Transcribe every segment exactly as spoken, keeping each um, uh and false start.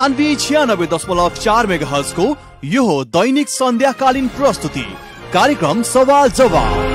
अन्वी छियानब्बे दशमलव चार mega hertz को यो हो दैनिक सन्ध्याकालीन प्रस्तुति कार्यक्रम सवाल जवाब।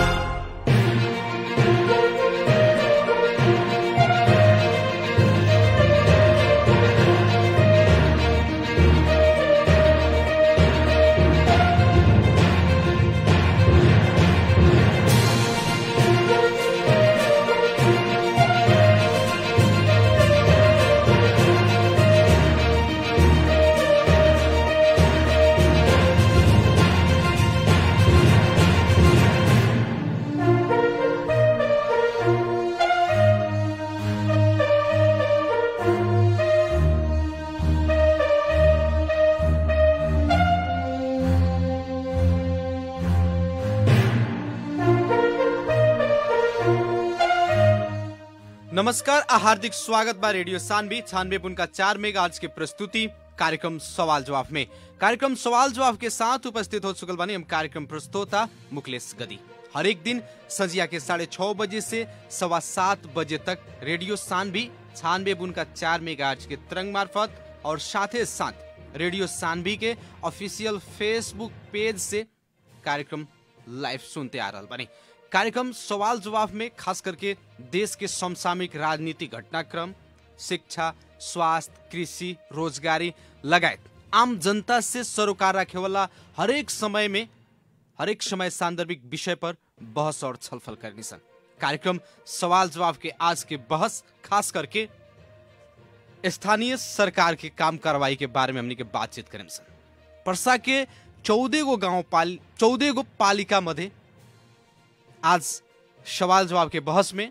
नमस्कार, हार्दिक स्वागत बा रेडियो सानवी छानवे पुनका चार मेगा हर्ट्ज के प्रस्तुति कार्यक्रम सवाल जवाब में। कार्यक्रम सवाल जवाब के साथ उपस्थित हो चुकल बानी हम कार्यक्रम प्रस्तोता मुकलेश गदी। हर एक दिन संजिया के साढ़े छह बजे से सवा सात बजे तक रेडियो सानवी छानवे पुनका चार मेगा हर्ट्ज के तरंग मार्फत और साथे साथ रेडियो सानवी के ऑफिशियल फेसबुक पेज से कार्यक्रम लाइव सुनते आ रहा बानी। कार्यक्रम सवाल जवाब में खास करके देश के समसामयिक राजनीतिक घटनाक्रम, शिक्षा, स्वास्थ्य, कृषि, रोजगारी लगायत आम जनता से सरोकार रखे वाला हरेक समय में हरेक समय सांदर्भिक विषय पर बहस और छलफल करनी सन। कार्यक्रम सवाल जवाब के आज के बहस खास करके स्थानीय सरकार के काम कार्रवाई के बारे में हमने के बातचीत करें सन। पर्सा के चौदह गो गांव पाल चौदह गो पालिका मध्य आज सवाल जवाब के बहस में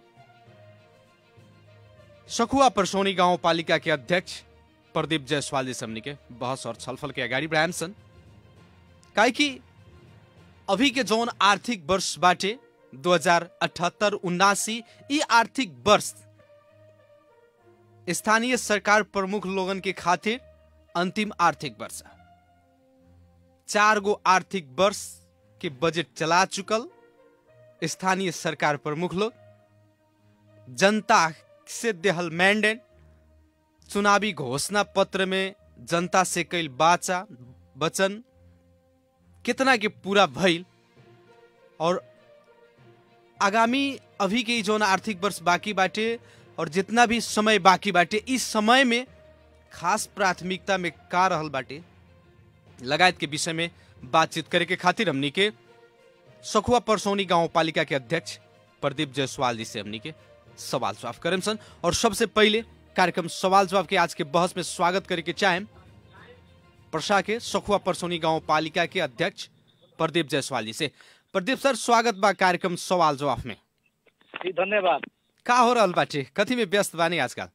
सखुआ परसौनी गांव पालिका के अध्यक्ष प्रदीप जायसवाल जी हमनी के बहस और छलफल के अगाडि बढ़ाएम सन। काहे कि अभी के जौन आर्थिक वर्ष बाटे दो हजार अठहत्तर उन्नासी ई आर्थिक वर्ष स्थानीय सरकार प्रमुख लोगन के खातिर अंतिम आर्थिक वर्ष। चार गो आर्थिक वर्ष के बजट चला चुकल स्थानीय सरकार प्रमुख लोग जनता से देहल मैंडेट, चुनावी घोषणा पत्र में जनता से कई बाचा वचन कितना के पूरा भइल और आगामी अभी के जो आर्थिक वर्ष बाकी बाटे और जितना भी समय बाकी बाटे इस समय में खास प्राथमिकता में का रहल बाटे लगायत के विषय में बातचीत करे के खातिर हमनी के सखुआ परसौनी गांव पालिका के अध्यक्ष प्रदीप जायसवाल जी से हमनी के सवाल जवाब करें सन। और सबसे पहले कार्यक्रम सवाल जवाब के आज के बहस में स्वागत करे के चाहें पर्सा के सखुआ परसौनी गांव पालिका के अध्यक्ष प्रदीप जायसवाल जी से। प्रदीप सर, स्वागत बा कार्यक्रम सवाल जवाब में। धन्यवाद। का हो रहल बाटे, कथी में व्यस्त बानी आजकल?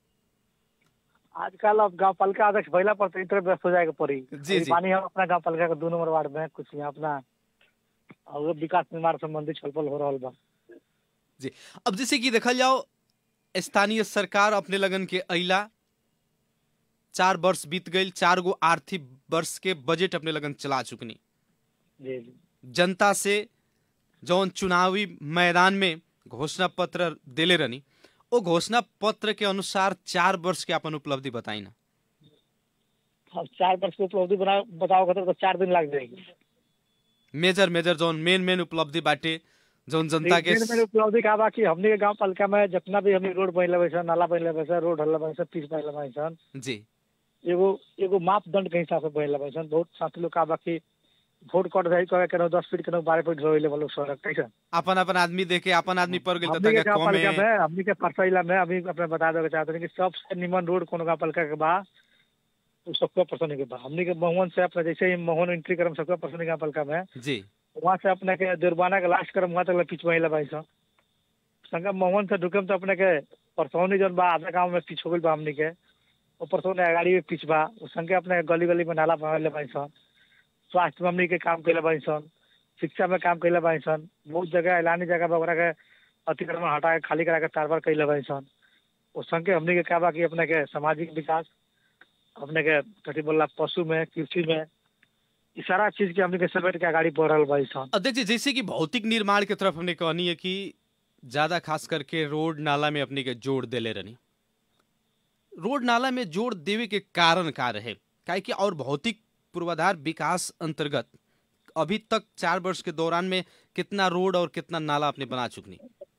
आजकल अब गांव पालिका अध्यक्ष भइला पर तो इतने व्यस्त हो जाएगा पड़ी। जी जी। पानी हम अपना गांव पालिका के दो नंबर वार्ड में कुछ यहाँ अपना और विकास निर्माण संबंधी छलफल हो रहा बा। जी, अब जैसे कि देखल जाओ स्थानीय सरकार अपने लगन के अइला चार वर्ष बीत गई, चार गो आर्थिक वर्ष के बजट अपने लगन चला चुकनी। जी जी। जनता से जौन चुनावी मैदान में घोषणा पत्र देले रहनी वो घोषणा पत्र के अनुसार चार वर्ष के अपन उपलब्धि बताई ना। अब चार वर्ष की उपलब्धि बना बताओ तो चार दिन लग जाएगी। Major major zone main main उपलब्धि बाटे जोन जनता के मेन मेन उपलब्धि का बा कि हमनी के गांव पालिका में जितना भी हमनी रोड बनले बा, नाला बनले बा, रोड हल्ला बा, पीच बनले बा जी, एगो एगो मापदंड के हिसाब से बनले बा। बहुत साथी लोग का बा कि वोट कट जाई करे के दस फीट के बारह फीट रोइले वाला सड़क कैसे अपन अपन आदमी देखे अपन आदमी पर गेल हमनी के गांव पालिका में हमनी के परसैला में अभी अपने बता देवे चाहते हैं कि सबसे निमन रोड कोनो गांव पालिका के बा सखुआ परसौनी के बा। हमनी के मोहन से अपने जैसे ही मोहन एंट्री करम सखुआ परसौनी गांव पालिका में जी, वहाँ से अपने के दुर्बाना के लास्ट करम वहाँ तक पिछवाई भाई सब संग मोहन से ढुकम तो अपने के परसौनी जौन बा आधा गाँव में पीछ हो गई बा। हमनी के वो परसौनी अगाड़ी में पीछ बा संगे अपने गली गली में नाला बनले भाई सन, स्वास्थ्य में हमनी के काम कैले भाई सन, शिक्षा में काम कैले भाई सन, बहुत जगह ऐलानी जगह पर ओकरा के अतिक्रमण हटा के खाली करा के तारबार कैले भाई सन। वो संगे हमनी के का बा कि अपने के सामाजिक विकास अपने के कथी बोला पशु में कृषि में सारा चीज के हमने के समेट के आगाड़ी बढ़ रहा भाई सन। अध्यक्ष जी, जैसे कि भौतिक निर्माण की तरफ हमने कहनी है कि ज्यादा खास करके रोड नाला में अपने के जोड़ देले रहनी, रोड नाला में जोड़ देवे के कारण का रहे, काहे कि और भौतिक पूर्वाधार विकास अंतर्गत अभी तक चार वर्ष के दौरान में कितना रोड और कितना नाला आपने बना चुकनी?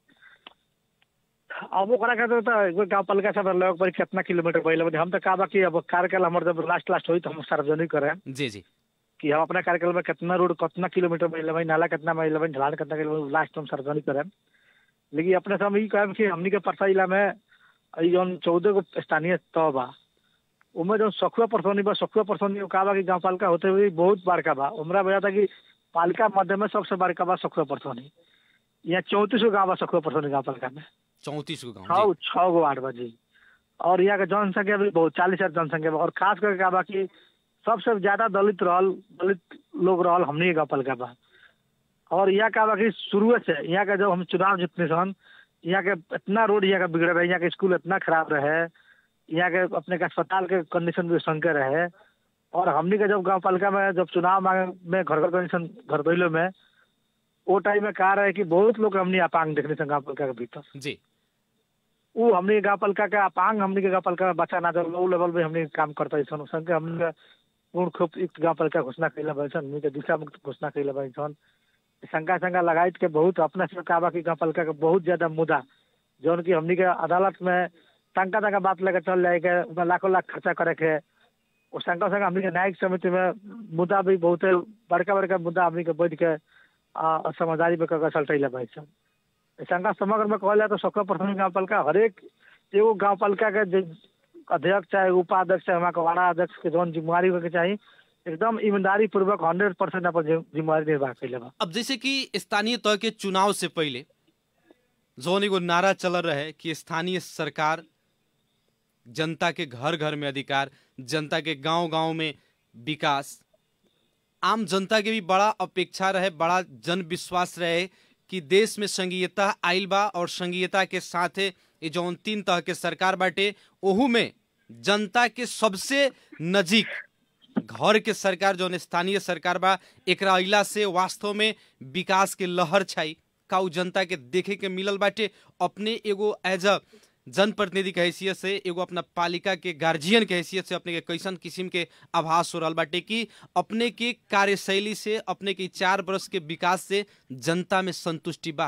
अब ओकरा कहते तो एगो गाँव पालिका सब लगभग पर कितना किलोमीटर पहले हम तो कहा बा कि अब कार्यकाल हमारे जब लास्ट लास्ट हुई तो हम सार्वजनिक करें जी जी कि हम अपना कार्यकाल में कितना रोड कितना किलोमीटर में लेवे, नाला कितना में लेवे, ढलान कितना किलोमीटर लास्ट हम सार्वजनिक करें। लेकिन अपने समय ये कहें कि हमनी के परसा जिला में जौन चौदह गो स्थानीय तह बा उनमें जो सखुआ परसौनी बा सखुआ परसौनी कहा बा कि गाँव पालिका होते हुए बहुत बड़का बा। हमरा बजा था कि पालिका मध्य में सबसे बड़का बा सखुआ परसौनी। यहाँ चौंतीस गो गाँव बा सखुआ परसौनी गाँव पालिका में, चौंतीस गो गाँव, छः छः गो वार्ड बा जी। और यहाँ के जनसंख्या भी बहुत चालीस हजार जनसंख्या बा। और खास करके कहा बा कि सबसे ज्यादा दलित रहल दलित लोग रहल हमनी के गाँव पालिका बा। और यहाँ कहा बा कि शुरू से यहाँ के जब हम चुनाव जीतने सन यहाँ के इतना रोड यहाँ का बिगड़े रहे, यहाँ के स्कूल इतना खराब रहे, यहाँ के अपने के अस्पताल के कंडीशन भी संकर रहे। और हमनी के जब गाँव पालिका में जब चुनाव मांगे में घर घर कंडीशन घर दैलो में वो टाइम में कहा रहे कि बहुत लोग हमनी अपांग देखने से गाँव पालिका के भीतर जी। वो हमनी गाँव पालिका के अपांग हमनी के गाँव पालिका में बच्चा ना जब लो लेवल में हमनी काम करता सन संग हमनी के पूर्ण खूब युक्त गाँव पालिका घोषणा कैला भाई सन, हमनी के दिशा मुक्त घोषणा कैला भाई सन। शंका शंका लगाइत के बहुत अपना से कहा कि गाँव पालिका के बहुत ज्यादा मुद्दा जौन की हमनी के अदालत में शंका शंका बात लेकर चल जाए के लाखों लाख खर्चा करे के और शंका शंका हमनी के न्यायिक समिति में मुद्दा भी बहुत बड़का बड़का मुद्दा हमनी के बैठ के समझदारी में करके चलते भाई सन। शंका समग्र में कहल जाए तो सखुआ परसौनी गाँव पालिका हरेक एगो गाँव पालिका के अध्यक्ष चाहे उपाध्यक्ष चाहे वहाँ के वार्ड अध्यक्ष के जौन जिम्मेवारी होके चाहिए एकदम ईमानदारी पूर्वक हंड्रेड परसेंट अपन जिम्मेवारी निर्वाह कैले बा। अब जैसे कि स्थानीय तह के चुनाव से पहले जौन एगो नारा चल रहे कि स्थानीय सरकार, जनता के घर घर में अधिकार, जनता के गांव गांव में विकास, आम जनता के भी बड़ा अपेक्षा रहे, बड़ा जन विश्वास रहे कि देश में संघीयता आइल बा और संघीयता के साथ ये जौन तीन तह के सरकार बाटे ओहू में जनता के सबसे नजीक घर के सरकार जौन स्थानीय सरकार बा एकरा अइला से वास्तव में विकास के लहर छाई का उ जनता के देखे के मिलल बाटे। अपने एगो एज अ जनप्रतिनिधि के हैसियत से एगो अपना पालिका के गार्जियन के हैसियत से अपने के कैसन किस्म के आभास हो रहा बाटे कि अपने के कार्यशैली से अपने के चार वर्ष के विकास से जनता में संतुष्टि बा?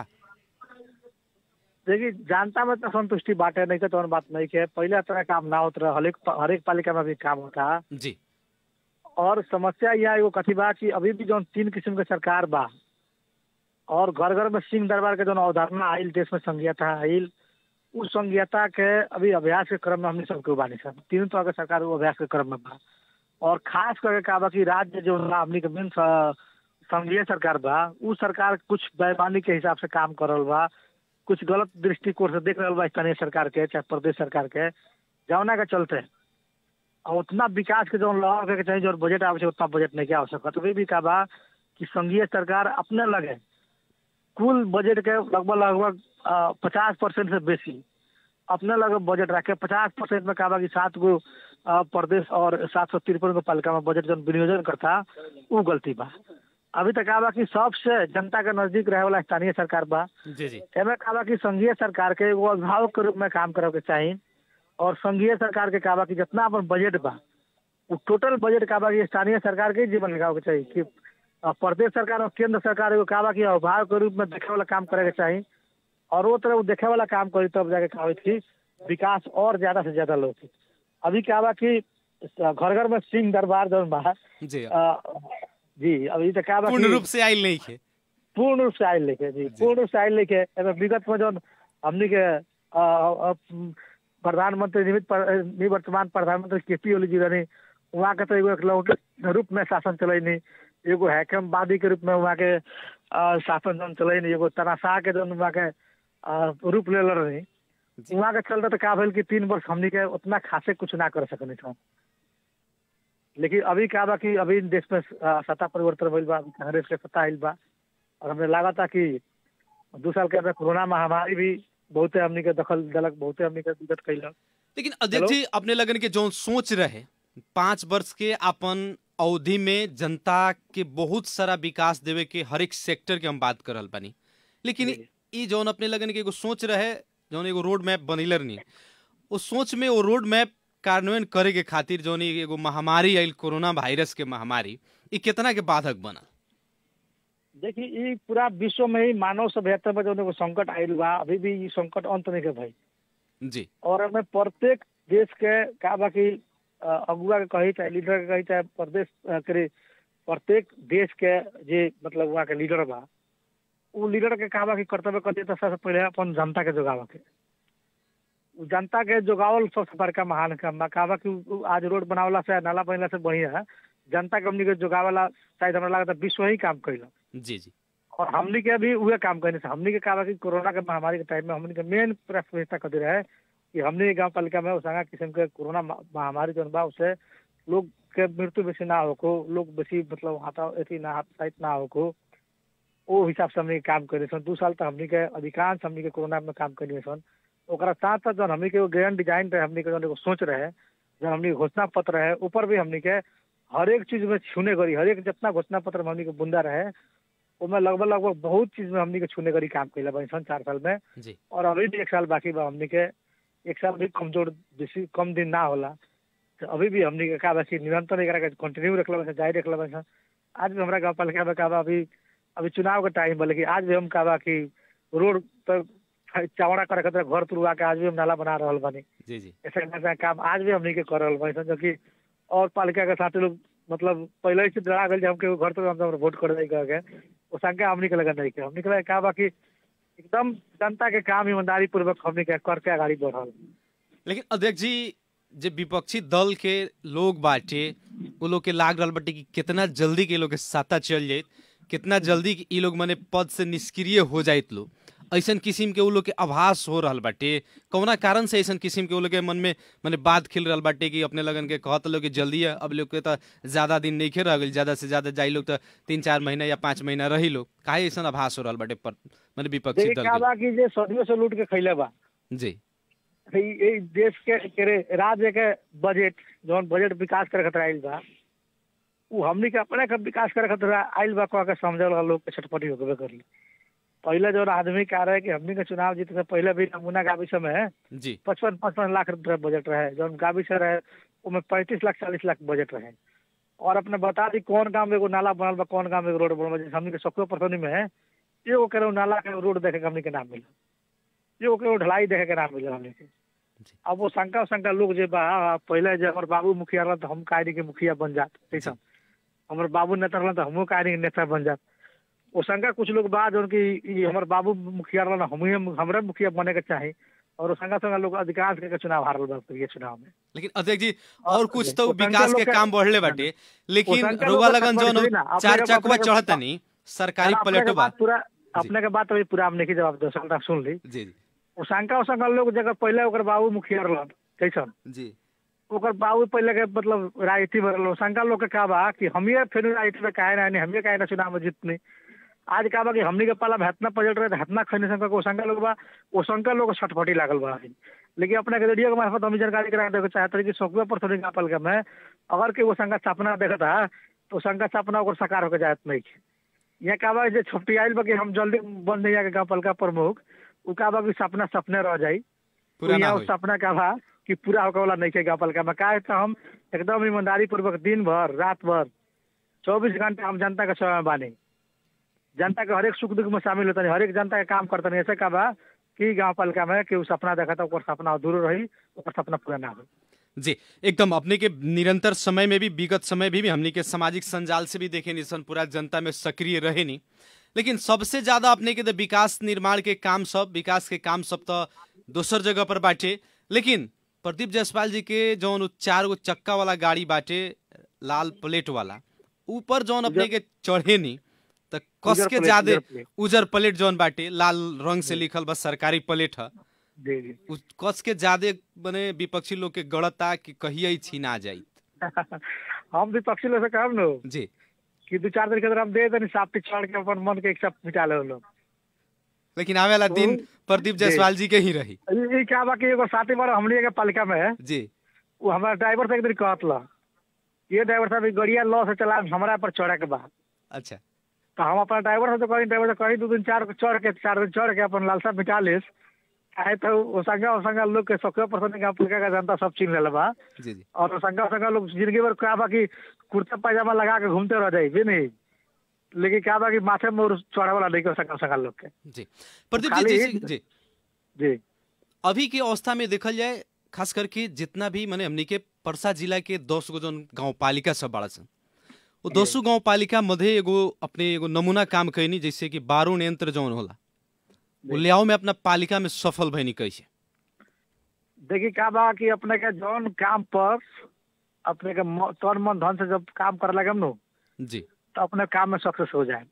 देखिए जनता में तो संतुष्टि बाटे नहीं तो बात नहीं के पहले तरह काम ना होता हर एक हर एक पालिका में भी काम होता जी। और समस्या यह एगो कथी बा कि अभी भी जो तीन किस्म के सरकार बा और घर घर में सिंह दरबार के जो अवधारणा आयल देश में संघीयता आयल उस संघीयता के अभी अभ्यास के क्रम में हमने सबके बानी सब तीनों तरह के सरकार वो अभ्यास के क्रम में बा। और खास करके कहा बा कि राज्य जो हमने के मेन संघीय सरकार बा उ सरकार कुछ बेईमानी के हिसाब से काम कर रहा बा, कुछ गलत दृष्टिकोण से देख रहा बा स्थानीय सरकार के चाहे प्रदेश सरकार के, जौना के चलते और उतना विकास के जो लहर के चाहिए जो बजट आवश्यक उतना बजट नहीं क्या आवश्यक। तो भी कहा बा कि संघीय सरकार अपने लगे कुल बजट के लगभग लगभग पचास परसेंट से बेसी अपने लगे बजट रखे। पचास परसेंट में कहा कि सात गो प्रदेश और सात सौ तिरपन गो पालिका में बजट जो विनियोजन करता वो गलती बा। अभी तक कहा कि सबसे जनता के नजदीक रहे वाला स्थानीय सरकार बा जी जी। एमे कहा कि संघीय सरकार के वो अभिभावक के रूप में काम करे के चाहिए और संघीय सरकार के कहा कि जितना अपन बजट बा वो टोटल बजट कहा कि स्थानीय सरकार के जीवन लगावे के चाहिए कि प्रदेश सरकार और केंद्र सरकार को कहा कि अभिभावक के रूप में देखे वाला काम करे के चाहिए और वो तरह देखे वाला काम करी तब जाके कहा कि विकास और ज्यादा से ज्यादा लोग। अभी कहा कि घर घर में सिंह दरबार जो बा जी जी अभी तो कहा पूर्ण रूप से आयल नहीं है, पूर्ण रूप से आयल लेके जी पूर्ण रूप से आयल लेके विगत में जो हमनी के प्रधानमंत्री निवर्तमान प्रधानमंत्री के पी ओली जी रही वहाँ के तो एगो रूप में शासन चलैनी, एगो हैकमवादी के रूप में वहाँ के शासन जन चलैनी, एगो तनाशाह के जन वहाँ के रूप ले रही वहाँ के चलते तो का भेल कि तीन वर्ष हमनी के उतना खासे कुछ ना कर सकनी था। लेकिन अभी का बा कि अभी देश में सत्ता परिवर्तन भइल बा, कांग्रेस के सत्ता आइल बा और हमें लगा था कि दो साल के अंदर कोरोना महामारी भी बहुते हमनी के दखल दलक, बहुते हमनी के दिक्कत कैलक। लेकिन अध्यक्ष जी अपने लगन के जो सोच रहे पांच वर्ष के अपन अवधि में जनता के बहुत सारा विकास देवे के हर एक सेक्टर के हम बात कर रहा बानी, लेकिन ये जौन अपने लगन के एगो सोच रहे जौन एगो रोड मैप बनैलर नहीं उस सोच में वो रोड मैप कार्यान्वयन करे के खातिर जौन ई एगो महामारी आइल कोरोना वायरस के महामारी ई कितना के बाधक बना? देखिए, ये पूरा विश्व में ही मानव सभ्यता में जो एगो संकट आयल बा, अभी भी ये संकट अंत नहीं के भाई जी। और हमें प्रत्येक देश के का बा कि अ, अगुआ के कही चाहे लीडर के कही चाहे प्रदेश अ, करे प्रत्येक देश के जे मतलब वहाँ के लीडर बा, वो लीडर के का बा कि कर्तव्य कर दिया सबसे पहले अपन जनता के जोगावा के, उ जनता के जोगावल सबसे बड़का महान काम बा। का बा कि उ आज रोड बनावला से नाला बनला से बढ़िया जनता के हमनी के जोगावला शायद हमरा लगता विश्व ही काम कइला। जी जी। और हमनी के भी उहे काम करने से हमनी के का बा कि कोरोना के महामारी के टाइम में हमनी के मेन प्राथमिकता कथी रहे कि हमनी के गांव पालिका में उसांगा किस्म के कोरोना मा- महामारी जौन बा उससे लोग के मृत्यु बेसी ना होको, लोग बेसी मतलब हाथा एथी ना हाथ ना होको, वो हिसाब से हमनी के काम करे सन। दू साल तक हमनी के अधिकांश हमनी के कोरोना में काम करने सन। ओकरा साथ साथ जौन हमनी के एगो ग्रैंड डिजाइन रहे, हमनी के जौन एगो सोच रहे, जौन हमनी के घोषणा पत्र रहे, ऊपर भी हमनी के हर एक चीज में छूने करी, हर एक जितना घोषणा पत्र में हमनी के बुंदा रहे उसमें लगभग लगभग बहुत चीज में हमनी के छूने करी काम कैला बनी सन चार साल में। जी। और अभी भी एक साल बाकी बा, हमनी के एक साल भी कमजोर बेसी कम दिन ना होला, तो अभी भी हमनी के का बा कि निरंतर एकरा के कंटिन्यू रखला बा, जारी रखला बा। आज भी हमरा गांव पालिका में का बा अभी अभी चुनाव के टाइम बा, लेकिन आज भी हम का बा कि रोड पर चौड़ा करे खातिर घर तुरवा के आज भी हम नाला बना रहल बानी। जी जी। ऐसा ऐसा काम आज भी हमनी के कर रहल बानी सन, जो कि और पालिका के साथ लोग मतलब पहले ही से डरा गए हमके घर तो हम वोट कर दे कह के वो संख्या हमनी के लगा नहीं के हमनी के का बा कि एकदम जनता के काम ईमानदारी पूर्वक हमनी के करके आगाड़ी बढ़ल। लेकिन अध्यक्ष जी जे विपक्षी दल के लोग बाटे वो लोग के लाग रहल बाटे कि कितना जल्दी के लोग के सत्ता चल जाए, कितना जल्दी कि ई लोग माने पद से निष्क्रिय हो जाइत लोग, ऐसन किस्म के उ लोग के आभास हो रहल बाटे। कौना कारण से ऐसन किस्म के उ लोग के मन में माने बात खिल रहल बाटे कि अपने लगन के कहत लोग कि जल्दी है, अब लोग के तो ज्यादा दिन नहीं खे रह गइल, ज्यादा से ज्यादा जाई लोग तो तीन चार महीना या पाँच महीना रही लोग, काहे ऐसन आभास हो रहल बाटे पर माने विपक्षी देखिए दल का के? बा कि जे सदियों से लूट के खैले बा जी ई ई देश के केरे राज्य के बजट जौन बजट विकास करे खातिर आइल बा, उ हमनी के अपने के विकास करे खातिर आइल बा कह के समझल वाला लोग के छटपटी होबे करली। पहले जो आदमी कह रहे कि हमनी के चुनाव जीते से पहले भी नमूना गावी समय जी पचपन पचपन लाख रुपया बजट रहे, जौन गावी से रहे उसमें पैंतीस लाख चालीस लाख बजट रहे। और अपने बता दी कौन गांव में एगो नाला बनल बा, कौन गांव में एगो रोड बनल बा, जैसे हमनी के सकुआ परसौनी में एगो के नाला के रोड देखे के हमनी के नाम मिला, एगो के ढलाई देखे के नाम मिला हमनी के। अब वो शंका शंका लोग जे बा पहले जे हमारे बाबू मुखिया रहल तो हम काहे के मुखिया बन जात, ऐसा हमारे बाबू नेता रहल तो हमहू काहे के नेता बन जात। वो शंका कुछ लोग बा जौन कि ई हमारे बाबू मुखिया रहल हम हमरा मुखिया बने के चाही, और वो शंका शंका लोग अधिकांश के चुनाव हारल बा ये चुनाव में। लेकिन अध्यक्ष जी और कुछ तो वो शंका विकास लोग के के- काम बढ़ले बाटे, लेकिन वो शंका रुआ लोग के लगन खबर जौन थोड़ी ना, अपने चार के- चकवा अपने के- चढ़तनी सरकारी अपने के पलटो बा। बात पूरा अपने के बात अभी पूरा हमने की जवाब दो सकता सुन ली। जी जी वो शंका शंका लोग जगह पहले ओकर बाबू मुखिया रहल कैसन, जी ओकर बाबू पहले के मतलब राजनीति में रहल, शंका लोग के का बा कि हमिए फिर राजनीति में काहे ना हमिए काहे ना चुनाव में जीतनी। आज का बा कि हमनी के पाला में हतना बजट रहे हतना खैने शंका को शंका लोग बा, वो शंका लोग छटपटी लागल बा। लेकिन अपने के रेडियो के मार्फत हम जानकारी करा देखे चाहते कि सकुआ पर थोड़ी गापल के में अगर के वो शंका स्थापना देखता तो शंका स्थापना ओकर साकार होकर जात नहीं। यहाँ का बा जे छुट्टी आइल बा कि हम जल्दी बन नहीं जाके गाँव पालिका प्रमुख, उ का बा कि सपना सपने रह जाई, पूरा ना यहाँ होई। सपना का बा कि पूरा होकर वाला नहीं के गाँव पालिका में। का है तो हम एकदम ईमानदारी पूर्वक दिन भर रात भर चौबीस घंटे हम जनता के सेवा में बानी, जनता के हर एक सुख दुख में शामिल होता है, हर एक जनता के काम करता नहीं। ऐसे का बा कि गाँव पालिका में कि उ सपना देखा था ओकर सपना अधूरो रही, ओकर सपना पूरा ना हो। जी एकदम अपने के निरंतर समय में भी विगत समय भी, भी हमनी के सामाजिक संजाल से भी देखे निसन पूरा जनता में सक्रिय रहे नहीं, लेकिन सबसे ज्यादा अपने के तो विकास निर्माण के काम सब विकास के काम सब तो दोसर जगह पर बाटे। लेकिन प्रदीप जायसवाल जी के जौन चार गो चक्का वाला गाड़ी बाटे लाल प्लेट वाला, ऊपर जौन अपने के चढ़े नहीं तो कस उजर के प्लेट, ज्यादा उजर प्लेट। उजर प्लेट जौन बाटे लाल रंग से लिखल बस सरकारी प्लेट है, जी जी उ कस के ज्यादा बने विपक्षी लोग के गड़ता कि कहिए ही छीना जाई। हम विपक्षी लोग से कहब नो जी कि दू चार दिन के अंदर हम दे देनी साफ चढ़ के अपन मन के इच्छा मिटा ले लोग। लेकिन आवे वाला दिन प्रदीप जी। जायसवाल जी के ही रही। ई क्या बा कि एगो साथी बार हमनी के पालिका में जी वो हमारा ड्राइवर से एक दिन कहत ला, ये ड्राइवर साहब गड़िया लॉ से चला हमारा पर चढ़े के बा। अच्छा तो हम अपना ड्राइवर से तो कहीं ड्राइवर से कहीं दो दिन चार चढ़ के चार दिन चढ़ के अपन लालसा मिटा लेस आए तो ओसंगा ओसंगा लोग के सौ परसेंट गाँव पालिका का जनता सब चीन ले बा। जी जी और ओसंगा ओसंगा लोग जिंदगी भर क्या बा कि कुर्ता पैजामा लगा के घूमते रह जाए भी नहीं, लेकिन क्या बा कि माथे में चढ़ा वाला नहीं ओसंगा ओसंगा लोग के। जी प्रदीप जी खाली जैसे जी जी अभी के अवस्था में देखल जाए, खास करके जितना भी माने हमनी के परसा जिला के दस गो जन गाँव पालिका सब बड़ा सन, वो दसों गाँव पालिका मध्य एगो अपने एगो नमूना काम कैनी, जैसे कि बारूण यंत्र जौन होला वो लियाओ में अपना पालिका में सफल भैनी कैसे। देखिए क्या बा कि अपने के जौन काम पर अपने के म- तन मन धन से जब काम कर लगे नु जी तो अपने काम में सक्सेस हो जाए।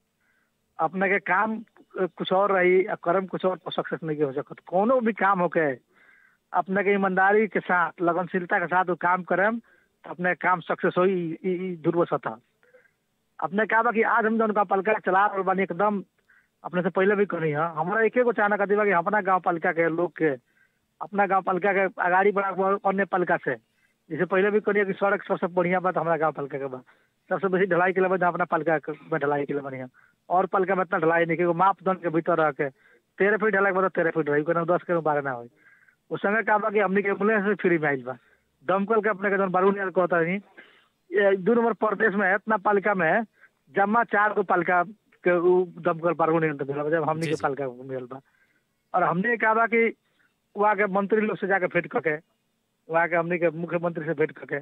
अपने के काम अ, कुछ और रही और कर्म कुछ और, सक्सेस नहीं हो सकता। कोनो भी काम होके अपने के ईमानदारी के साथ लगनशीलता के साथ वो काम करें तो अपने काम सक्सेस हो ध्रुव सतह। अपने कहा कि आज हम जौन गाँव पालिका चला रहे बानी एकदम अपने से पहले भी करी है, हमारा एक गो चाहना कहती बा कि अपना गाँव पालिका के लोग के अपना गाँव पालिका के अगाड़ी बढ़ा अन्य पालिका से, जैसे पहले भी करिए कि सड़क सबसे बढ़िया बात हमारा गाँव पालिका के बा, सबसे बेसी ढलाई के लिए बा अपना पालिका के में ढलाई के लिए बढ़िया। और पालिका में इतना ढलाई नहीं कि मापदंड के भीतर रह के तेरह फीट ढलाई बता तेरह फीट रही कोई दस के बारह ना हो। उस समय कहा बा कि हमने के एम्बुलेंस से फ्री में आइल बा, दमकल के अपने के जौन बारूद कहता नहीं ये दो नंबर प्रदेश में इतना पालिका में जमा चार गो पालिका के उ दमकल बारूद मिलल बा, जब हमने जी, के जी। पालिका मिलल बा। और हमने कहा बा कि वहाँ के मंत्री लोग से जाके भेंट करके, वहाँ के हमने के मुख्यमंत्री से भेंट करके,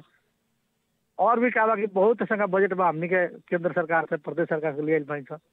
और भी कहा बा कि बहुत संख्या बजट बा हमने के केंद्र सरकार से प्रदेश सरकार से लिए भाई सब।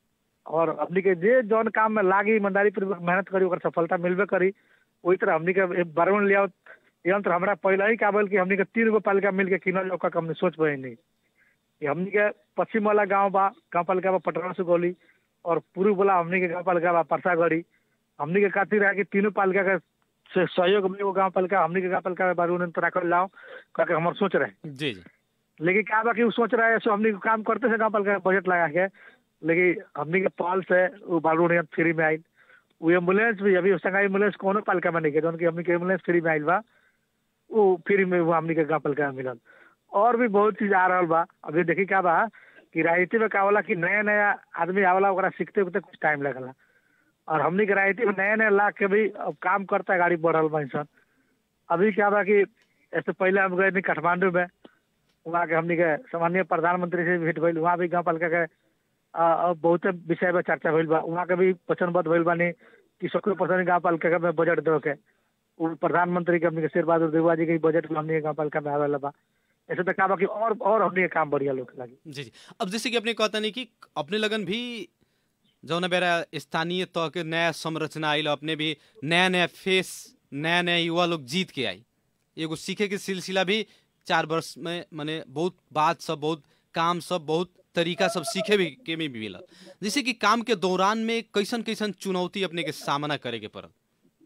और हमने के जे जौन काम में लागी ईमानदारी पूर्वक मेहनत करी ओकर सफलता मिलबे करी। वही तरह हमने के बारूद लिया यंत्र हमारा पहले ही काबल कि हमने के तीन गो पालिका मिल के किनल ओका हमने सोच पाए नहीं कि हमने के पश्चिम वाला गांव बा गांव पालिका बा पटना से गोली, और पूर्व वाला हमने के गांव पालिका बा परसागढ़ी। हमने के खातिर है कि तीनों पालिका के से सहयोग में वो गांव पालिका हमने के गांव पालिका में बारूद यंत्र कर लाओ करके हमारे सोच रहे। जी जी लेकिन क्या बा कि वो सोच रहा है सो हमने काम करते से गांव पालिका का बजट लगा के, लेकिन हमने के पहल से वो बारूद यंत्र फ्री में आई। वो एम्बुलेंस भी अभी संगा एम्बुलेंस कोनो पालिका में नहीं के, जौन की हमने के एम्बुलेंस फ्री में आइल बा, वो फ्री में वो हमने के गांव पालिका में मिलल। और भी बहुत चीज आ रहा बा। अभी देखी क्या बा कि राजनीति में का होला कि नया नया आदमी आवला ओकरा सीखते उखते कुछ टाइम लगला, और हमने के राजनीति में नया नया ला के भी अब काम करता है गाड़ी बढ़ल बा इंसान। अभी क्या बा कि ऐसे पहले हम गए थे काठमांडू में, वहाँ के हमने के सामान्य प्रधानमंत्री से भेंट भइल, वहाँ भी गाँव पालिका के अ, अ, बहुत विषय में चर्चा भइल बा। वहाँ के भी वचनबद्ध भइल बानी कि सौ परसेंट गाँव पालिका में बजट दे के वो प्रधानमंत्री के हमने के शेर बहादुर देवा जी के बजट में हमने गाँव पालिका में आवेला बा। ऐसे तो कहा बा कि और और हमने के काम बढ़िया लोग लगी। जी जी अब जैसे कि अपने कहता नहीं कि अपने लगन भी जौन बेरा स्थानीय तौर के नया संरचना आइल, अपने भी नया नया फेस नया नया युवा लोग जीत के आई, एगो सीखे के सिलसिला भी चार वर्ष में माने बहुत बात सब बहुत काम सब बहुत तरीका सब सीखे भी के में भी मिलल। जैसे कि काम के दौरान में कैसन कैसन चुनौती अपने के सामना करे के पड़ल।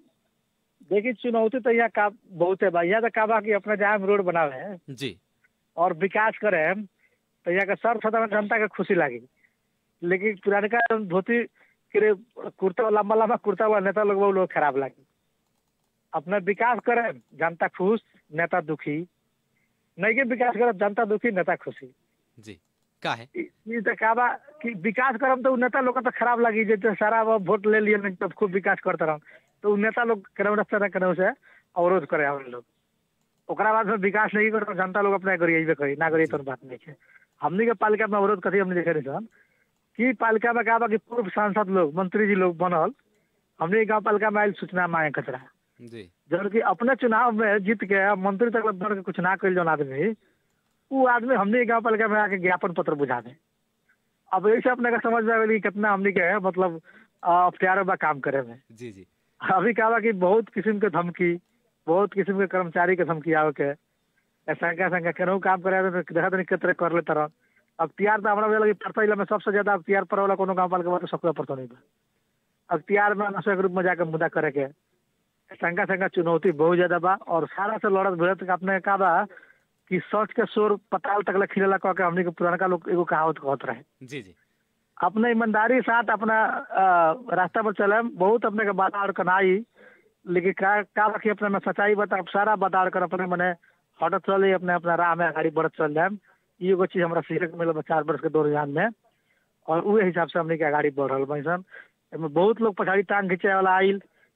देखिए चुनौती तो यहाँ का बहुत है भाई। यहाँ तो का बा कि अपने जहाँ हम रोड बनावे हैं जी और विकास करे तो यहाँ का सर्वसाधारण जनता के खुशी लगी, लेकिन पुरानका जौन धोती के कुर्ता लंबा लंबा कुर्ता वाला नेता लोग वो लोग खराब लगी। अपना विकास करे जनता खुश नेता दुखी, नहीं के विकास करे जनता दुखी नेता खुशी। जी का है इ- इ तो का बा कि विकास करम तो उ नेता लोग का तो खराब लगी, जैसे सारा वो वोट ले लिए नहीं तब खूब विकास करते रह तो उ नेता लोग केनहू रास्ता ना केनहू से अवरोध करे आवे लोग। ओकरा बाद में विकास नहीं कर जनता लोग अपना करिए करी ना करिए तो बात नहीं है। हमनी के पालिका में अवरोध कथी हमने देखे नहीं कि पालिका में का बा कि पूर्व सांसद लोग मंत्री जी लोग बनल हमने के गाँव पालिका में आयल सूचना मांगे कचरा, जी जब कि अपने चुनाव में जीत के मंत्री तक बन के कुछ ना कल जौन आदमी वो आदमी हमने के गाँव पालिका में आके ज्ञापन पत्र बुझा दे। अब ऐसे अपने का समझ में आवेली कितना हमने के मतलब अख्तियार बा काम करे में। जी जी अभी कहा कि बहुत किस्म के धमकी, बहुत किस्म के कर्मचारी के धमकी आवे के संख्या संख्या केनहू काम करे तो देखा नहीं कितने कर लेते रह। अख्तियार तो हमारा लगे पड़ता इला में सबसे ज्यादा अख्तियार पर वाला कोनो गाँव पालिका तो सबका पड़ता नहीं बा। अख्तियार में नशे के रूप में जाकर मुद्दा करे के संख्या संख्या चुनौती बहुत ज्यादा बा। और सारा से लड़त भिड़त अपने का बा कि सच के शोर पताल तक खिलेला कह के हमने के पुरानका लोग एगो कहावत कहत रहे। जी जी अपने ईमानदारी साथ अपना अ, रास्ता पर चले बहुत अपने के बाधा और कनाई, लेकिन का का बाकी अपने में सच्चाई बता सारा बता कर अपने मने हटत चले अपने अपना राह में आगे बढ़त चल जाए। ई एगो चीज हमरा सीखे के मिलल चार वर्ष के दौरान में, और उहे हिसाब से हमने के आगे बढ़ल बैसन। एमे बहुत लोग पछाड़ी टांग खींचे वाला आइल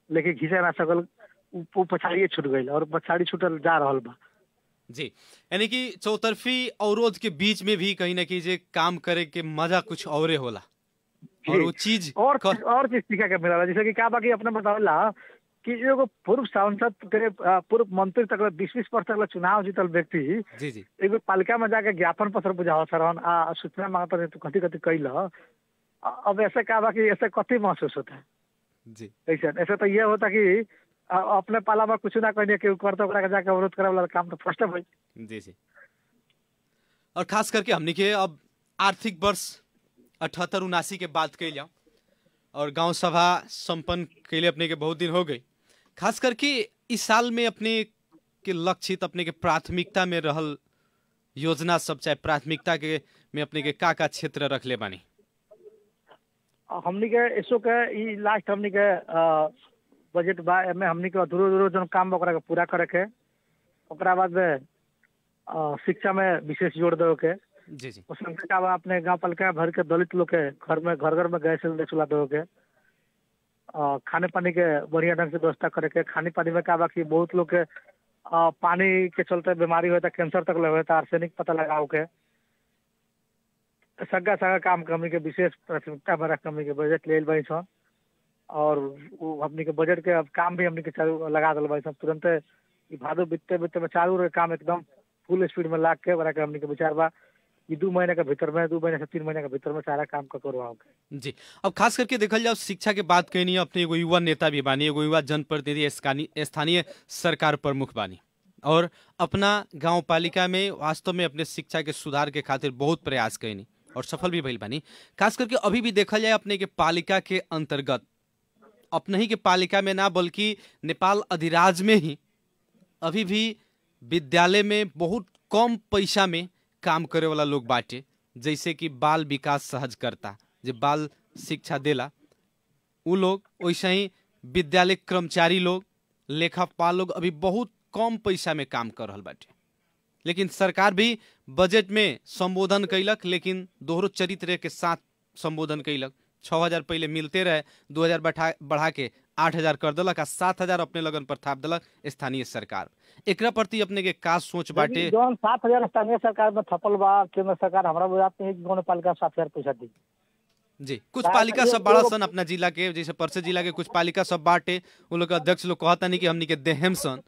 लेकिन घिंचे ना सकल, उ पछाड़िए छूट गई और पछाड़ी छूटल जा रहा बा। जी, यानी कि चौतरफी अवरोध के बीच में भी कहीं ना कहीं जे काम करे के मजा कुछ औरे होला और वो चीज और कर... और चीज सीखा के मिला, जैसे कि क्या बाकी अपने बतावला कि एगो पूर्व सांसद के पूर्व मंत्री तक बीस बीस वर्ष तक चुनाव जीतल व्यक्ति जी जी एगो पालिका में जाके ज्ञापन पत्र बुझाओ सरन आ सूचना मांगता है तो कथी कथी कैल। अब ऐसे क्या बाकी ऐसे कथी महसूस होता है जी? ऐसे ऐसे तो ये होता कि अपने पाला में कुछ ना कहने के ऊपर तो जाके अवरोध करे वाला काम तो फर्स्ट है। जी जी। और खास करके हमने के अब आर्थिक वर्ष अठहत्तर उनासी के बात कैल और गांव सभा संपन्न के लिए अपने के बहुत दिन हो गई। खास करके इस साल में अपने के लक्षित अपने के प्राथमिकता में रहल योजना सब चाहे प्राथमिकता के में अपने के का का क्षेत्र रख ले बानी? हमनी के इसो के ई लास्ट हमनी के बजट बा में हमनी के अधूरो अधूरो जो काम ओकरा के पूरा करे के, ओकरा बाद में शिक्षा में विशेष जोर दे के। जी जी। उसमें का बा अपने गांव पालिका भर के दलित लोग के घर में घर घर में गैस सिलेंडर चूल्हा दे के, खाने पानी के बढ़िया ढंग से व्यवस्था करे के। खाने पानी में का बा कि बहुत लोग के पानी के चलते बीमारी होता, कैंसर तक लगे होता, आर्सेनिक पता लगाओ के सगा सगा काम हमनी के विशेष प्राथमिकता में रख हमनी के बजट ले बनी सन। और हमनी के बजट के अब काम भी हमनी के चालू लगा दिल बनी सन तुरंत। भादो बितते बितते में चालू काम एकदम फुल स्पीड में लाग के बड़ा के हमनी के विचार बा ये दो महीने के भीतर में दो महीने से तीन महीने के भीतर में सारा काम का करवाओगे। जी, अब खास करके देखल जाओ शिक्षा के बात कहनी है, अपने एगो युवा नेता भी बानी, एगो युवा जनप्रतिनिधि स्थानीय सरकार प्रमुख बानी और अपना गांव पालिका में वास्तव में अपने शिक्षा के सुधार के खातिर बहुत प्रयास कैनी और सफल भी भइल बानी। खास करके अभी भी देखल जाए अपने के पालिका के अंतर्गत, अपने ही के पालिका में ना बल्कि नेपाल अधिराज में ही अभी भी विद्यालय में बहुत कम पैसा में काम करे वाला लोग बाटे, जैसे कि बाल विकास सहजकर्ता जो बाल शिक्षा देला उ लोग, वैसे ही विद्यालय कर्मचारी लोग, लेखापाल लोग अभी बहुत कम पैसा में काम कर रहा बाटे। लेकिन सरकार भी बजट में संबोधन कैलक, लेकिन दोहरो चरित्र के साथ संबोधन कैलक। छः हजार पहले मिलते रहे, दो हजार बढ़ा बढ़ा के आठ हजार कर दिलक, सात हजार अपने लगन पर थाप दिलक स्थानीय सरकार। एकरा प्रति अपने के का सोच बाटे? जौन सात हजार स्थानीय सरकार में थपल बा, केंद्र सरकार हमरा बुझात नहीं कि कौन पालिका सात हजार पैसा दी। जी, कुछ पालिका सब बड़ा सन अपना जिला के, जैसे परसे जिला के कुछ पालिका सब बाटे, उन लोग अध्यक्ष लोग कहता नहीं कि हमनी के देहम सन,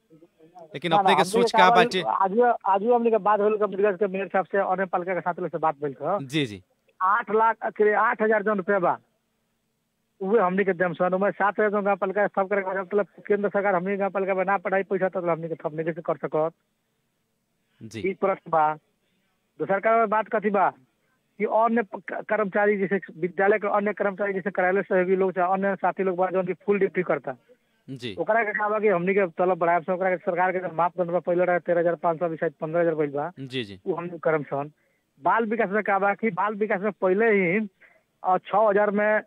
लेकिन अपने के सोच का बाटे? आज आज हमनी के बात होल के मेयर साहब से और पालिका के साथ से बात भेल। जी जी। आठ लाख आठ हजार जौन रुपया बा उहे हमनी के देम सन, उमें सात हजार गाँव पालिका सब करे मतलब केंद्र सरकार हमनी गाँव पालिका में ना पढ़ाई पैसा तो हमनी के थपने कैसे कर सकत जी? इस प्रश्न बा। दूसर का बात कथी बा कि अन्य कर्मचारी जैसे विद्यालय के अन्य कर्मचारी जैसे कार्यालय सहयोगी लोग चाहे अन्य साथी लोग बा जौन की फुल ड्यूटी करता जी, ओकरा के का बा कि हमनी के तलब बढ़ाए से ओकरा के सरकार के मापदंड बा पहले रहे तेरह हजार पाँच सौ शायद पंद्रह हजार भइल बा। जी जी। वो हमनी करम सन। बाल विकास में का बा कि बाल विकास में पहले ही छः हजार में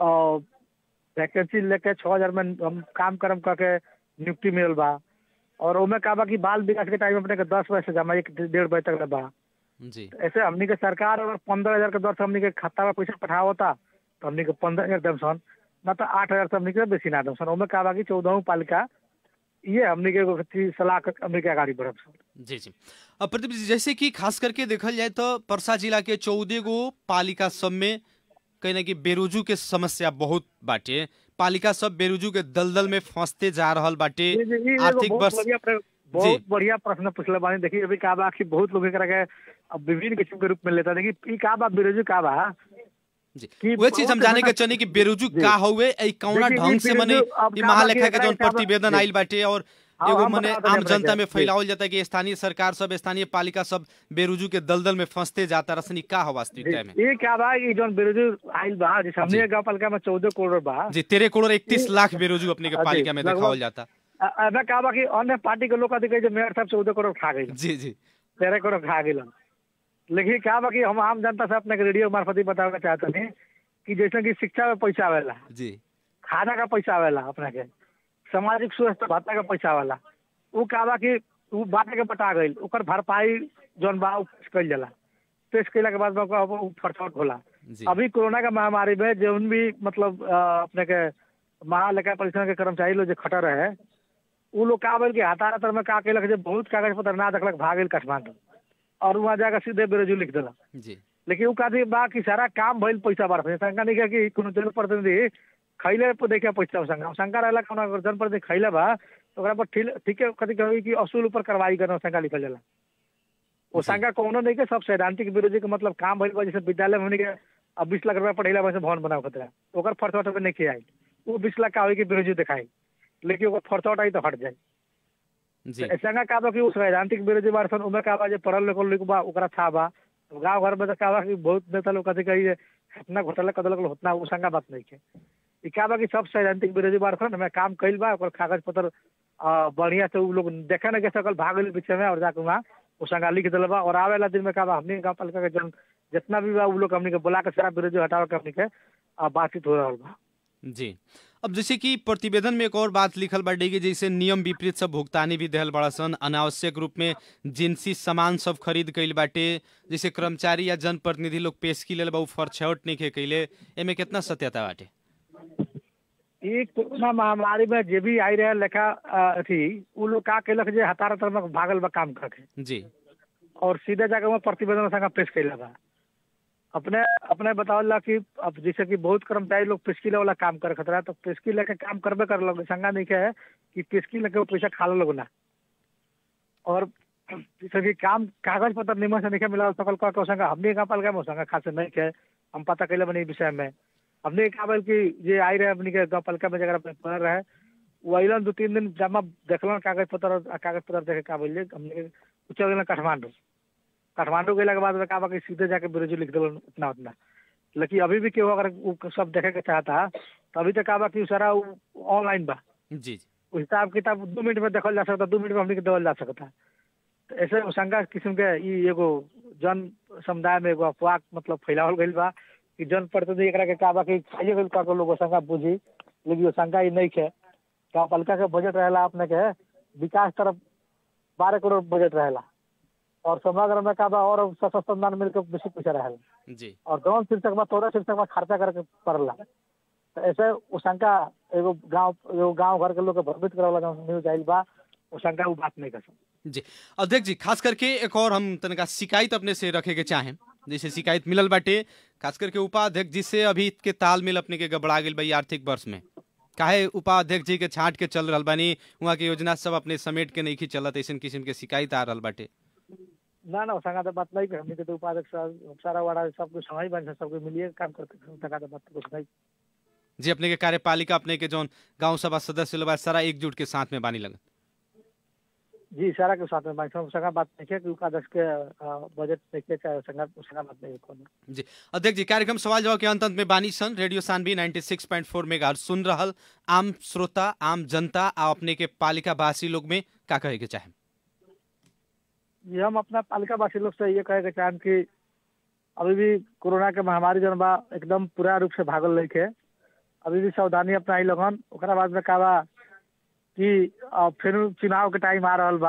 वैकेंसी लेके छः हजार में हम काम करम करके नियुक्ति मिलल बा। और ओमे का बा कि बाल विकास के टाइम अपने के दस बजे से जमा एक डेढ़ बजे तक बा। जी, ऐसे हमनी के सरकार अगर पंद्रह हजार के दर से हमनी के खाता में पैसा पठावता तो हमनी के पंद्रह हजार देम सन, न तो आठ हजार से हमनी के बेसी ना देम सन। ओमे का बा कि चौदह पालिका ये हमनी के सलाह हमनी के आगाड़ी बढ़ब सन। जी जी। अब प्रदीप जी, जैसे कि खास करके देखल जाए तो परसा जिला के चौदह गो पालिका सब में कहीं ना कहीं बेरोजू के समस्या बहुत बाटे। पालिका सब बेरोजू के दलदल में फंसते जा रहा बाटे। आर्थिक वर्ष बहुत बढ़िया प्रश्न पूछले बानी। देखिए अभी का बा कि बहुत लोग एकरा के विभिन्न किस्म के रूप में लेता। देखिए ई का बा बेरोजू का बा जी, वो चीज हम जाने के चाहनी कि बेरोजू का होवे, ए कौना ढंग से मने ई महालेखा के जोन प्रतिवेदन आइल बाटे और एगो मने आम जनता में फैलावल जाता है कि स्थानीय सरकार सब स्थानीय पालिका सब बेरोजू के दलदल में फंसते जाता रसनी का हो वास्तविकता में? ये क्या बा कि जोन बेरोजू आइल बा जिस हमने गांव पालिका में चौदह करोड़ बा जी, तेरह करोड़ इकतीस लाख बेरोजू अपने के पालिका में दिखावल जाता। अब का बा कि अन्य पार्टी के लोग कहते कि मेयर साहब चौदह करोड़ खा गए। जी जी, तेरह करोड़ खा गए। लेकिन क्या बा कि हम आम जनता से अपने रेडियो मार्फत बताना चाहते हैं कि जैसे कि शिक्षा में पैसा आवेला जी, खाना का पैसा आवेला, अपने के सामाजिक स्वास्थ्य भत्ता का पैसा आवेला, वो का बा कि वो बाटे के बटा गई ओकर भरपाई जौन बा कल जाला। पेश कैला के बाद फरसौट होला। अभी कोरोना का महामारी में जौन भी मतलब अपने के महालेखा परीक्षण के कर्मचारी लोग जो खटा रहे उ लोग का बोल के हतारतर में का केलक जे बहुत कागज पत्र ना देखलक भाग गेल काठमांडू और वहाँ जाकर सीधे बेरोजू लिख दिलक। जी लेकिन उ कथी बा कि सारा काम भइल पैसा बार शंका नहीं है कि कोनो जनप्रतिनिधि खैले पर देखिए पैसा शंका शंका रहला कोनो जनप्रतिनिधि खैले बा तो ओकरा पर ठीक ठीक है कथी कही कि असूल ऊपर कार्रवाई करना शंका लिखल जाला। वो शंका कोनो नहीं के सब सैद्धांतिक विरोधी के मतलब काम भइल बा जैसे विद्यालय में हमनी के अब बीस लाख रुपया पढ़ेला वैसे भवन बनाओ खतरा ओकर फरसौट पे नहीं किया वो बीस लाख का होई कि विरोधी दिखाई लेकिन ओकर फरसौट आई तो हट जाए। जी संगा का बा कि उस सैद्धांतिक विरोधी बार सन उमे का बा जे पढ़ल लिखल लोग बा ओकरा था बा गांव घर में तो का बा कि बहुत नेता लोग कथी कही इतना घोटाला कदलक होतना वो संगा बात नहीं के ई का बा कि सब सैद्धांतिक विरोधी बार सन हमें काम कइल बा ओकर कागज पत्र बढ़िया से उ लोग देखे न के सकल भाग गेल पीछे में और जाके वहाँ वो संगा लिख दिल बा और आवेला दिन में का बा हमनी गाँव पालिका के जन जितना भी बा उ लोग हमनी के बुला के सारा विरोधी हटावे के हमनी के बातचीत हो रहल बा। जी अब जैसे कि प्रतिवेदन में एक और बात लिखल बाटे कि जैसे नियम विपरीत सब भुगतानी भी देहल बड़ा सन अनावश्यक रूप में जिनसी सामान सब खरीद कइल बाटे जैसे कर्मचारी या जनप्रतिनिधि लोग पेश की लेल बहु फरछौट नहीं के कइले एमे कितना सत्यता बाटे। ई कोरोना महामारी में जे भी आई रहे लेखा अथी उ लोग का केलक जे हतारतर में भागल बा काम करके जी और सीधे जाके वहाँ प्रतिवेदन संगा पेश कइला बा अपने अपने बतावला कि अब जैसे कि बहुत कर्मचारी लोग पेशकी वाला काम करे खतरा तो पेशकी लेके काम करबे कर लोग संगा नहीं के है कि पेशकी लेके वो पैसा खा लोग ना और जैसे कि काम कागज पत्र निमन से नहीं मिला सकल का संगा हमने का पाल गए संगा खास नहीं के हम पता कैले बनी विषय में हमने कहा बोल कि जे आई रहे अपनी के गाँव पालिका में जगह पढ़ रहे वो अलन दो तीन दिन जमा देखलन कागज पत्र कागज पत्र देखे का बोलिए हमने चल गए काठमांडू काठमांडू गए के बाद में कहा कि सीधे जाके विरोधी लिख दिलन उतना उतना लेकिन अभी भी केहू अगर वो सब देखे के चाहता तो अभी तक कहा कि सारा ऑनलाइन बा जी उस हिसाब किताब दो मिनट में देखल जा सकता दो मिनट में हमने देवल जा सकता तो ऐसे शंका किस्म के ई एगो जन समुदाय में एगो अफवाह मतलब फैलावल गई बा कि जन प्रतिनिधि एक के कहा कि खाइए गई का लोग शंका बुझी लेकिन शंका ही नहीं है गाँव पालिका के बजट रहेला अपने के विकास तरफ बारह करोड़ बजट रहेला और समग्र में का बा और सशस्त्र अनुदान मिलकर बेसी पैसा रहेला जी और जौन शीर्षक में तोरा शीर्षक में खर्चा करके पड़ला तो ऐसे वो शंका एगो गाँव एगो गाँव घर के लोग के भ्रमित करे न्यूज आयल बा वो शंका वो बात नहीं कर सकते। जी अध्यक्ष जी खास करके एक और हम तनका शिकायत अपने से रखे के चाहें जैसे शिकायत मिलल बाटे खास करके उपाध्यक्ष जी से अभी के तालमेल अपने के गबड़ा गेल भाई आर्थिक वर्ष में काहे उपाध्यक्ष जी के छाट के चल रहा बानी वहाँ की योजना सब अपने समेट के नहीं चलत ऐसे किस्म के शिकायत आ रहा बाटे। ना ना संगा तो बात नहीं हमने तो उपाध्यक्ष सारा वाड़ा सब कुछ समय बन सबको मिलिए काम करते संगा तो बात कुछ नहीं जी अपने के कार्यपालिका अपने के जौन गांव सभा सदस्य लोग सारा एकजुट के साथ में बानी लगन जी सारा के साथ में बानी संगा बात नहीं है कि उपाध्यक्ष के बजट देखिए चाहे संगा संगा बात नहीं है। जी अध्यक्ष जी कार्यक्रम सवाल जवाब के अंत अंत में बानी सन रेडियो सानवी छियानवे पॉइंट चार मेगाहर्ट्ज सुन रहल आम श्रोता आम जनता आ अपने के पालिका वासी लोग में का कहे के चाहे। जी हम अपना पालिका वासी लोग से ये कहे के चाहें कि अभी भी कोरोना के महामारी जन बा एकदम पूरा रूप से भागल नहीं है अभी भी सावधानी अपना लगन ओकरा बाद में का बा कि फिर चुनाव के टाइम आ रहा बा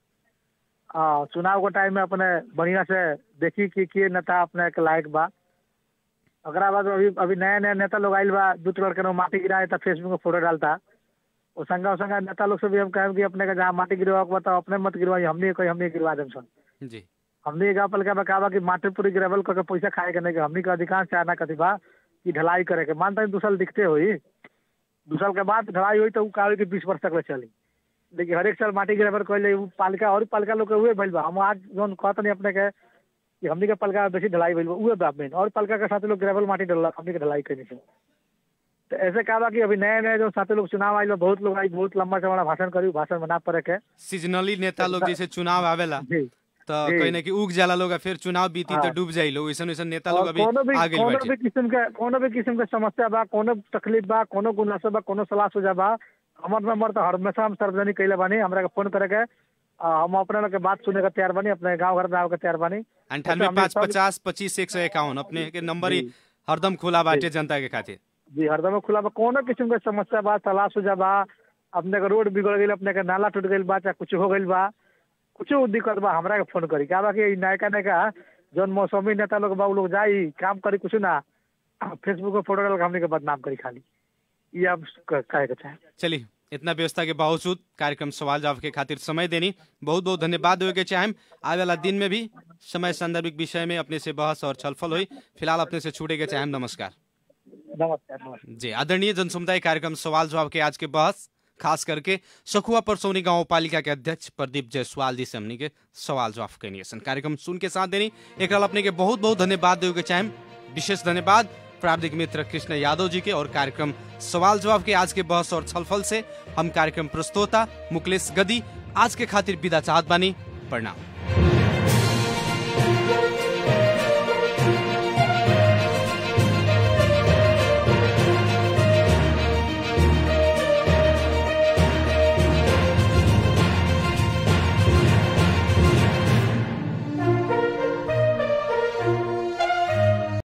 चुनाव के टाइम में अपने बढ़िया से देखी कि के नेता अपने के लायक बा ओकरा बाद अभी अभी नया नया नेता लोग आयल बा दू लड़के माटी गिराए था फेसबुक में फोटो डालता वो संगा संगा नेता लोग से भी हम कहें कि अपने का जहाँ माटी गिरवा के बताओ अपने मत गिरवाई हमने कोई हमने गिरवा देम सन जी हमने गाँव पालिका में कहा कि माटी पूरी गिरावल करके पैसा खाए के नहीं हमने का अधिकांश चाहना कथी बा कि ढलाई करे के मानता है दो साल दिखते हुई दो साल के बाद ढलाई हुई तो कहा कि बीस वर्ष तक चली लेकिन हर एक साल माटी गिरावल कहले पालिका और पालिका लोग हुए भइल बा हम आज जो कहते नहीं अपने के कि हमने के पालिका बेसी ढलाई भइल बा उहे बा मेन और पालिका के साथ लोग गिरावल माटी डलक हमने के ढलाई करने से तो ऐसे कहा कि अभी नए नए जो साथी लोग चुनाव आये बहुत लोग आई बहुत लंबा चौड़ा भाषण करी भाषण बना पड़े के सीजनली नेता लोग जैसे चुनाव आवेला तो कहीं ना कि उग जाला लोग फिर चुनाव बीती तो डूब जाई लोग ऐसा ऐसा नेता लोग अभी आगे कोनो भी किस्म के कोनो भी किस्म के समस्या बा कोनो तकलीफ बा कोनो गुनासो बा कोनो सलाह सुझाव बा हमार नंबर तो हमेशा हम सार्वजनिक कैले बानी हमरा के फोन करे के हम अपने लोग के बात सुने के तैयार बानी अपने गाँव घर में आवे के तैयार बानी अंठानवे पाँच पचास पच्चीस एक सौ इक्यावन अपने के नंबर ही हरदम खुला बाटे जनता के खातिर जी हरदम खुला बा कोनो किस्म के समस्या बा सलाह सुझाव बा अपने के रोड बिगड़ गई अपने के नाला टूट गई बा चाहे कुछ हो गई बा कुछ दिक्कत बा हमरा के फोन करी क्या बा कि नयका नयका जौन मौसमी नेता लोग बा लोग जाई काम करी कुछ ना फेसबुक पे फोटो डाल के हमने के बदनाम करी खाली ये हम कहे के चाहे। चलिए, इतना व्यवस्था के बावजूद कार्यक्रम सवाल जवाब के खातिर समय देनी बहुत बहुत धन्यवाद देवे के चाहेम। आने वाला दिन में भी समय संदर्भिक विषय में अपने से बहस और छलफल हुई। फिलहाल अपने से छूटे के चाहेम। नमस्कार। नमस्कार नमस्कार जी, आदरणीय जनसमुदाय, कार्यक्रम सवाल जवाब के आज के बहस खास करके सखुआ परसौनी गाँव पालिका के अध्यक्ष प्रदीप जायसवाल जी से हमनी के सवाल जवाब करनी है। कार्यक्रम सुन के साथ देनी एक अपने के बहुत बहुत धन्यवाद देवे के चाहेम। विशेष धन्यवाद प्राविधिक मित्र कृष्ण यादव जी के। और कार्यक्रम सवाल जवाब के आज के बहस और छलफल से हम कार्यक्रम प्रस्तोता मुकलेश गदी आज के खातिर विदा चाहत बानी। प्रणाम।